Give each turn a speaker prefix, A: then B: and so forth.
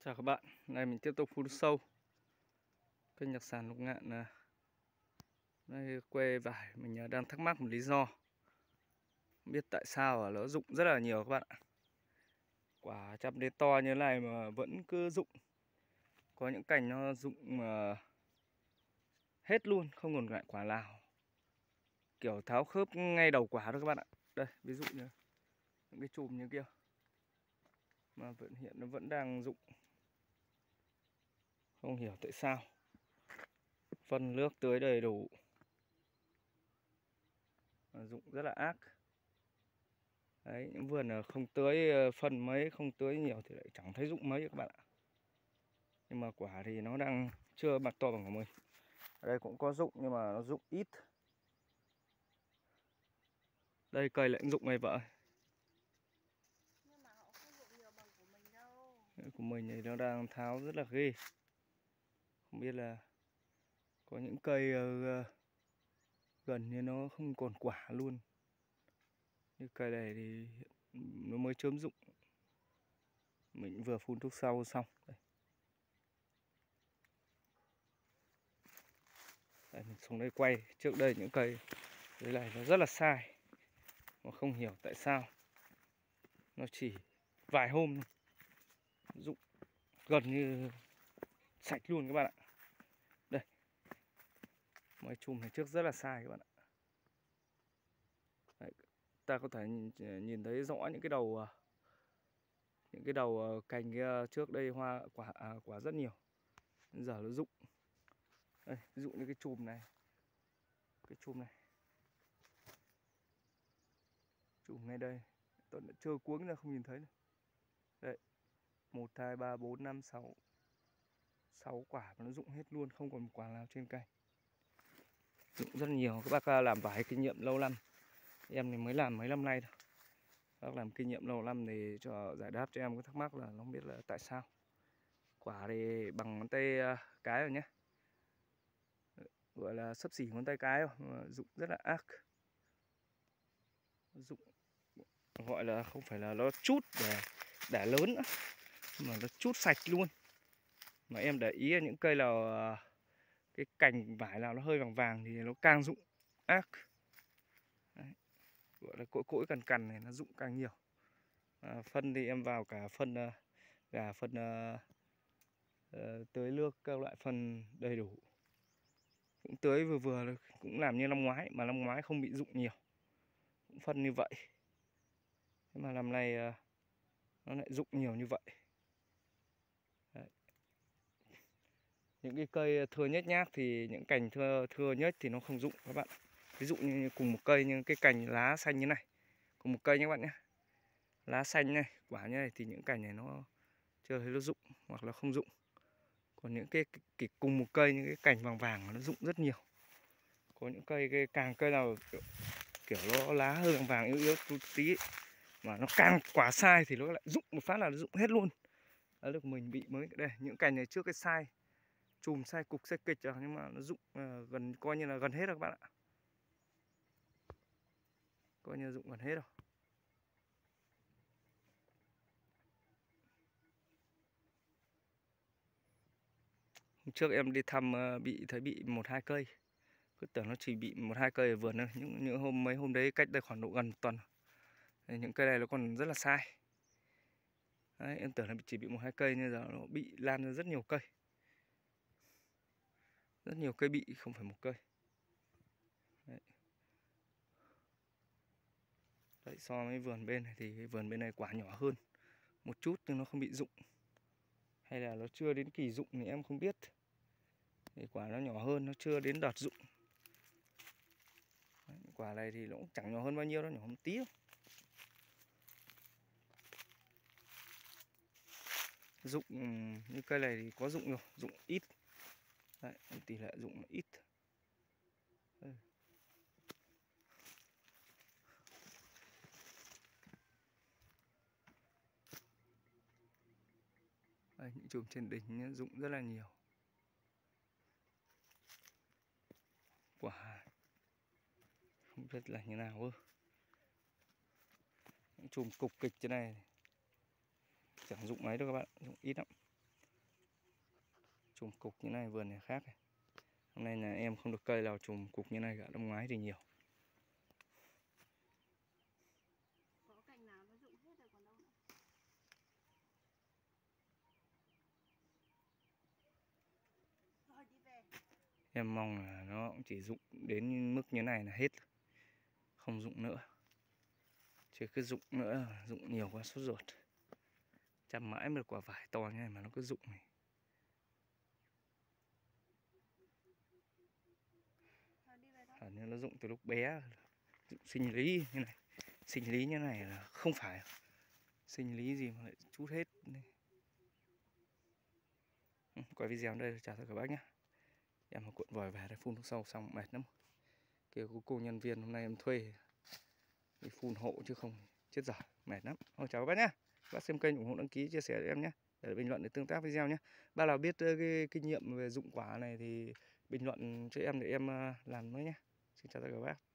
A: Chào các bạn, nay mình tiếp tục phun sâu kênh đặc sản Lục Ngạn. Đây quê vải mình đang thắc mắc một lý do, không biết tại sao nó rụng rất là nhiều các bạn ạ. Quả chăm đến to như thế này mà vẫn cứ rụng. Có những cành nó rụng mà hết luôn, không còn lại quả nào, kiểu tháo khớp ngay đầu quả thôi các bạn ạ. Đây ví dụ như những cái chùm như kia mà hiện nó vẫn đang rụng, không hiểu tại sao. Phân nước tưới đầy đủ, rụng rất là ác. Đấy, những vườn không tưới phân mấy, không tưới nhiều thì lại chẳng thấy rụng mấy các bạn ạ. Nhưng mà quả thì nó đang chưa mặt to bằng của mình. Ở đây cũng có rụng nhưng mà nó rụng ít. Đây cây lại rụng này vợ.
B: Nhưng mà họ không rụng nhiều bằng của mình đâu.
A: Của mình thì nó đang tháo rất là ghê. Không biết là có những cây gần như nó không còn quả luôn. Như cây này thì nó mới chớm rụng. Mình vừa phun thuốc sâu xong. Đây, mình xuống đây quay. Trước đây những cây dưới này nó rất là sai, mà không hiểu tại sao nó chỉ vài hôm rụng gần như sạch luôn các bạn ạ. Đây, mấy chùm này trước rất là sai các bạn ạ. Đấy, ta có thể nhìn thấy rõ những cái đầu cành kia, trước đây hoa quả rất nhiều, giờ nó rụng. Đây, ví dụ như cái chùm này, chùm này đây, tôi đã trơ cuống ra không nhìn thấy này. Đấy, 1, 2, 3, 4, 5, 6 quả mà nó rụng hết luôn, không còn một quả nào trên cây. Rụng rất nhiều. Các bác làm vải kinh nghiệm lâu năm, em thì mới làm mấy năm nay thôi. Bác làm kinh nghiệm lâu năm thì cho giải đáp cho em có thắc mắc là nó không biết là tại sao. Quả thì bằng ngón tay cái rồi nhé, gọi là xấp xỉ ngón tay cái rồi, mà rụng rất là ác. Rụng gọi là không phải là nó chút để lớn nữa, mà nó chút sạch luôn. Mà em để ý những cây nào cái cành vải nào nó hơi vàng vàng thì nó càng rụng ác. Đấy, gọi là cỗi cỗi cằn cằn này nó rụng càng nhiều. Phân thì em vào cả phân gà, phân tưới nước, các loại phân đầy đủ. Cũng tưới vừa vừa, cũng làm như năm ngoái, mà năm ngoái không bị rụng nhiều, cũng phân như vậy. Nhưng mà năm nay nó lại rụng nhiều như vậy. Đấy. Những cái cây thưa nhếch nhác thì những cành thưa nhếch thì nó không rụng các bạn. Ví dụ như cùng một cây nhưng cái cành lá xanh như này, cùng một cây nhé các bạn nhé, lá xanh này, quả như này thì những cành này nó chưa thấy nó rụng hoặc là không rụng. Còn những cái cùng một cây những cái cành vàng vàng nó rụng rất nhiều. Có những cây càng cây nào kiểu nó lá hơi vàng vàng yếu yếu tí ấy, mà nó càng quả sai thì nó lại rụng một phát là nó rụng hết luôn. Đấy, được mình bị mới đây, những cành này trước cái sai chùm sai cục sai kịch rồi, nhưng mà nó rụng gần, coi như là gần hết rồi các bạn ạ. Coi như là rụng gần hết rồi. Hôm trước em đi thăm thấy bị 1-2 cây, cứ tưởng nó chỉ bị 1-2 cây ở vườn thôi. Những mấy hôm đấy cách đây khoảng độ gần 1 tuần. Những cây này nó còn rất là sai. Đấy, em tưởng là chỉ bị 1-2 cây nhưng giờ nó bị lan ra rất nhiều cây. Rất nhiều cây bị, không phải một cây. Đấy. Đấy, so với vườn bên này thì cái vườn bên này quả nhỏ hơn một chút nhưng nó không bị rụng. Hay là nó chưa đến kỳ rụng thì em không biết. Thì quả nó nhỏ hơn, nó chưa đến đợt rụng. Đấy, quả này thì nó cũng chẳng nhỏ hơn bao nhiêu, nó nhỏ một tí thôi. Rụng như cây này thì có rụng rồi, rụng ít. Đấy, tỷ lệ rụng ít. Đây. Đây, những chùm trên đỉnh rụng rất là nhiều. Quả không biết là như nào cơ. Những chùm cục kịch thế này chẳng rụng mấy đâu các bạn, rụng ít lắm. chùm cục như này, vườn này khác này. Hôm nay là em không được cây nào chùm cục như này cả, năm ngoái thì nhiều.
B: Có cành nào nó rụng hết rồi còn đâu nữa. Rồi đi về.
A: Em mong là nó cũng chỉ rụng đến mức như này là hết, không rụng nữa. Chứ cứ rụng nữa, rụng nhiều quá sốt ruột. Chăm mãi một quả vải to như này mà nó cứ rụng này.
B: Thôi đi về thôi.
A: Hình như nó rụng từ lúc bé, rụng sinh lý như này. Sinh lý như này là không phải sinh lý gì mà lại chút hết. Quay video đây, chào tất cả các bác nhé. Em mà cuộn vòi về đây phun thuốc sâu xong mệt lắm. Kêu cô nhân viên hôm nay em thuê đi phun hộ chứ không chết dở, mệt lắm. Thôi chào các bác nhé. Các bác xem kênh ủng hộ, đăng ký, chia sẻ cho em nhé, để bình luận để tương tác video nhé. Bác nào biết cái kinh nghiệm về dụng quả này thì bình luận cho em để em làm mới nhé. Xin chào tất cả các bác.